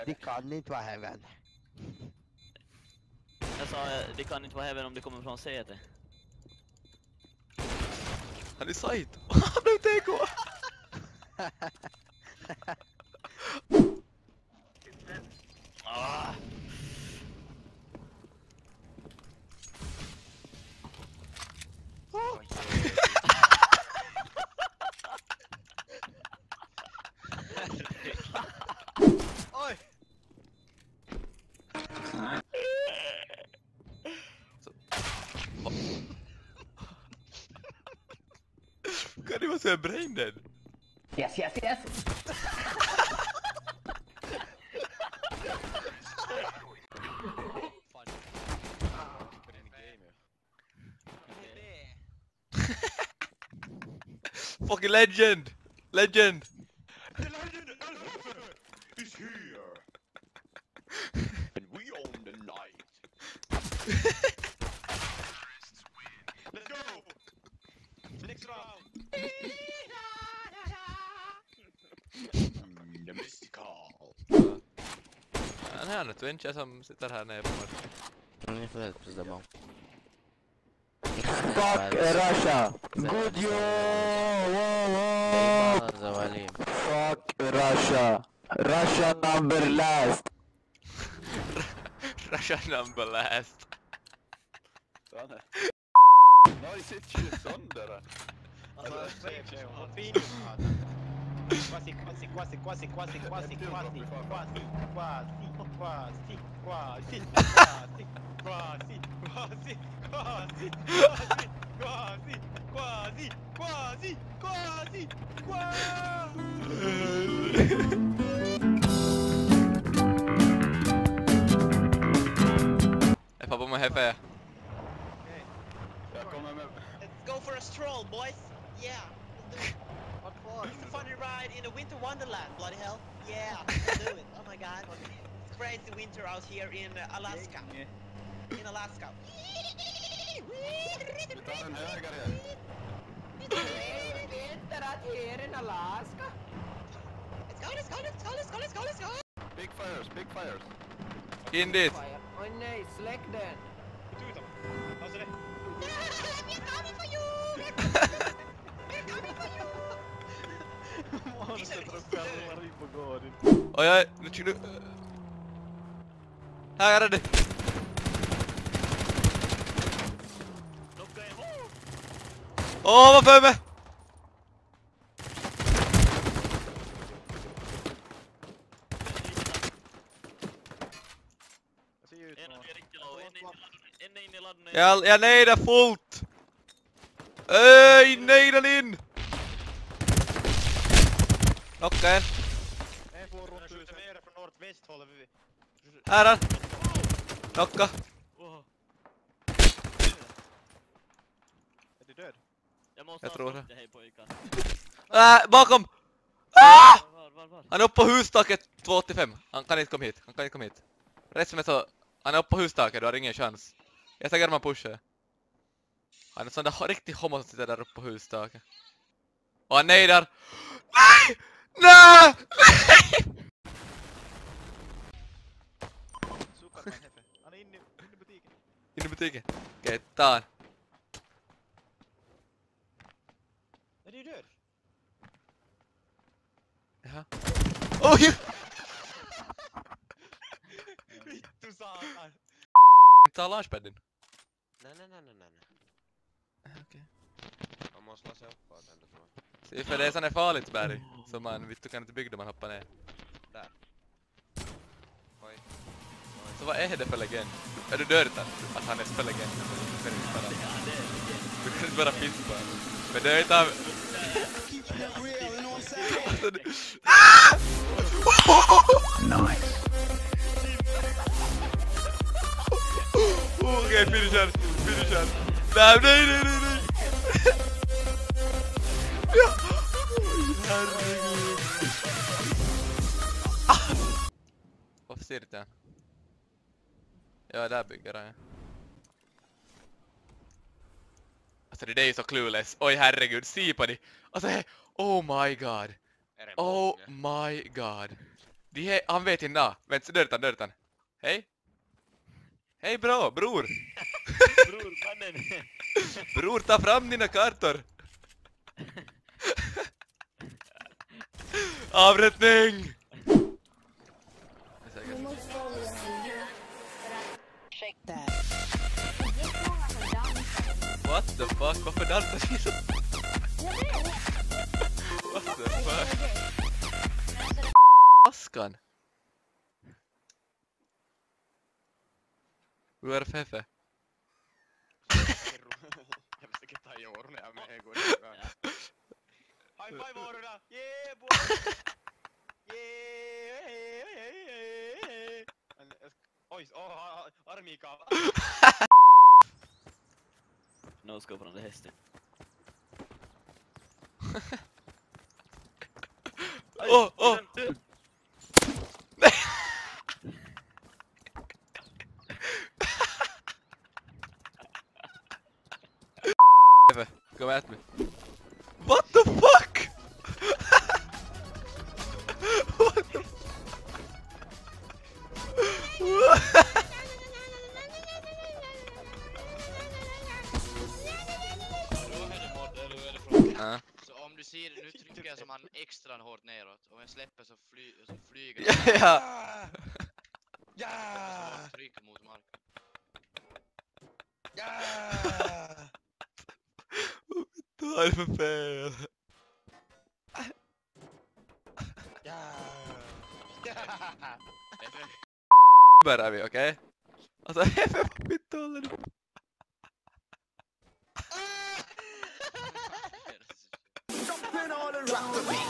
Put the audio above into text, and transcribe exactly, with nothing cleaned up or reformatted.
De kan inte vara heaven. Jag sa, det kan inte vara heaven om det kommer från C T. Han är sajt. Han blev T K. Ah. Oj! Kan det vara så här brain dead? Yes, yes, yes! Fucking legend! Legend! The legend Elfefer is here! And we own the night! Let's go! Next round! Mm, the mystical! Han är en Twincha som sitter här nere på marken. Ni får helt precis bara. Fuck Russia! Good yo! Fuck Russia! Russia number last! Russia number last. Danne. Nej, sitter ju sönder. Alltså, quasi, quasi, quasi, quasi, quasi, quasi, quasi, quasi, quasi, quasi, quasi, quasi, quasi, quasi, quasi, quasi, quasi, quasi, quasi, Jag får på mig hefe. Jag kommer med... Let's go for a stroll, boys. Yeah. What for? It's a funny ride in a winter wonderland, bloody hell. Yeah, let's do it. Oh my god. It's crazy winter out here in uh, Alaska. In Alaska. Vi tar en höger här. Vinter att här in Alaska? Let's go, let's go, let's go, let's go, let's go, let's go. Big fires, big fires. In dit! Oj nej, släck den! Tuta. Alltså det. We're coming for you! We're coming for you! Monster rullar in på gården. Oj oj, nu tycker du... Här är det! Locka en. Åh, vad för mig! En är riktigt low, en är in i ladden. Jag, jag nejdar fullt! Öj, nejdan in! Knocka en. En får runt skjuter mer från nordväst håller vi. Här är han! Knocka! Oh. Är du död? Jag måste Jag ha tror skott, det. hej pojkar. Äh, bakom! Ah! Var, var, var? Han är uppe på hustaket två åttiofem. Han kan inte komma hit, han kan inte komma hit. Resten är så... Han är uppe på hustaket, du har ingen chans. Jag säger att man pushar. Han är sån där riktig homo som sitter där uppe på hustaket. Och han nejdar. Nej! Nej! Sukar man hefe. Han är inne i butiken. In i butiken. Okej, ta han. Är du död? Jaha. Oj! Vittu satan! Ta launchpadden. Nej, nej, nej, nej, nej. Okej. Man måste låsa upp och den tror jag. Se, för det är sån här farligt berg. Så man, vet du kan inte bygga när man hoppar ner. Där. Oj. Så vad är det för legend? Är du död att han är för legend? Du kan inte bara... Du kan inte bara pispa. Men det är inte av... Nice. Okej, finisher! Finisher! Nej, nej, nej, nej, nej! Ja! Herregud! Varför ser du inte? Ja, där bygger jag. Alltså det är ju så clueless. Oj herregud, se på det. Alltså, oh my god. Är det Oh många? my god. De he, han vet inte na. Vänta, dörtan, dörtan. Hej. Hej bra, bror. Bror, mannen. Bror, ta fram dina kartor. Avrättning! What the fuck? Varför dansar vi så? What the fuck? Askan. Hur är det Fefe? Jag försöker ta i åren jag med går. High five åren! Yeah boy! Yeah! Oj, åh, armikaava. No-scope från det hästen. Åh, åh! Fefe, come at me. What the fuck? What the Ja. Så om du ser, nu trycker jag som han extra hårt neråt. Om jag släpper så, fly, så flyger Ja! Ja! tryck mot marken. Ja! Vad är det för fel? Ja! Börjar vi, okej? Okay? Alltså, vad mitt håller du? Jumping all around the beat.